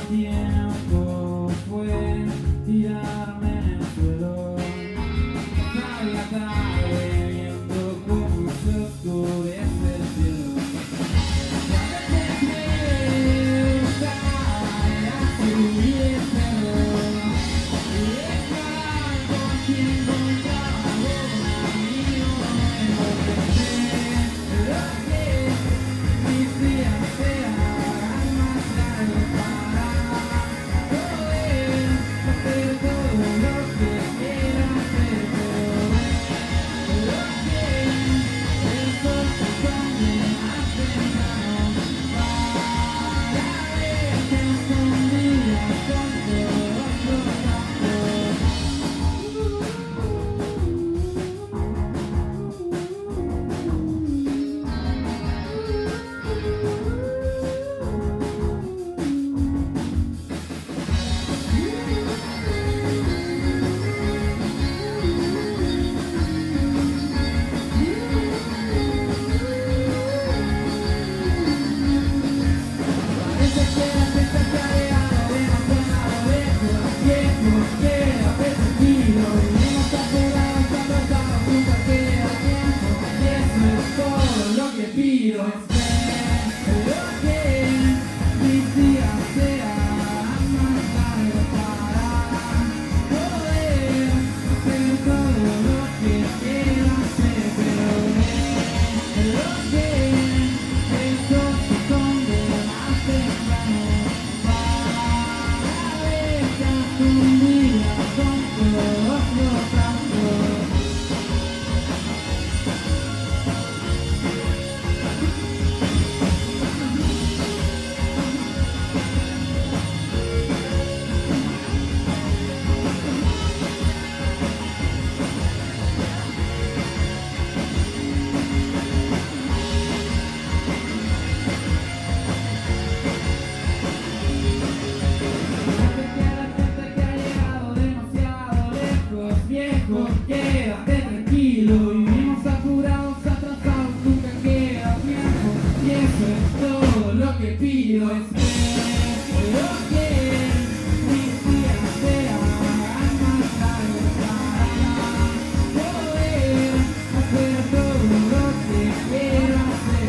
tiempo fue tirarme en el suelo. Pasar la tarde viendo cómo se oscurece el cielo. Y a veces me gustaría subir el cerro y escalar por quien encontraba un amigo nuevo. Espero que mis días sean más largos para poder hacer todo lo que quiera hacer, pero que el sol se esconde más temprano para verte escondidas con todos los campos. Parece que la fecha se ha llegado demasiado lejos. Viejo, quédate tranquilo. Vivimos apurados, atrasados, nunca queda tiempo. Y eso es todo lo que pido. Espero que mis días sean más largos para poder hacer todo lo que quiero hacer, pero que el sol se esconde más temprano para verte escondida con todos los campos. Parece que la gente que ha llegado demasiado lejos. Viejo, quédate tranquilo. Vivimos apurados, atrasados, nunca queda tiempo. Y eso es todo lo que pido. Espero que mis días sean más largos para poder hacer todo lo que quiero hacer,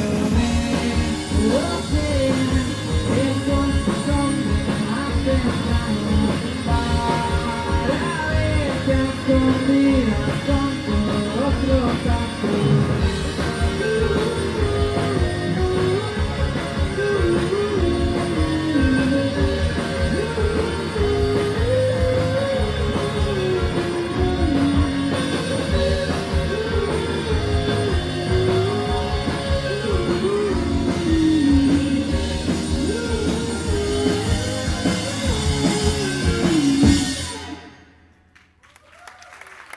pero que el sol se esconde más temprano para verte escondida con todos los campos.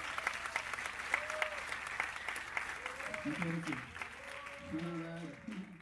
Thank you.